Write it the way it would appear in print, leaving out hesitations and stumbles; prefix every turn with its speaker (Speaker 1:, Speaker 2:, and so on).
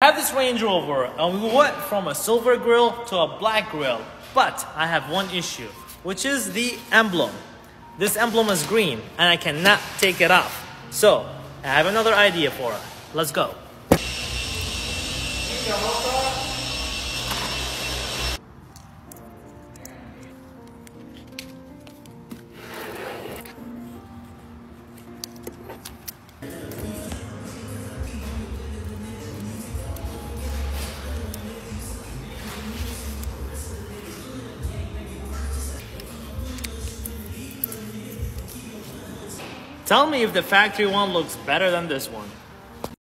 Speaker 1: I have this Range Rover and we went from a silver grille to a black grille. But I have one issue, which is the emblem. This emblem is green and I cannot take it off. So I have another idea for it. Let's go. Tell me if the factory one looks better than this one.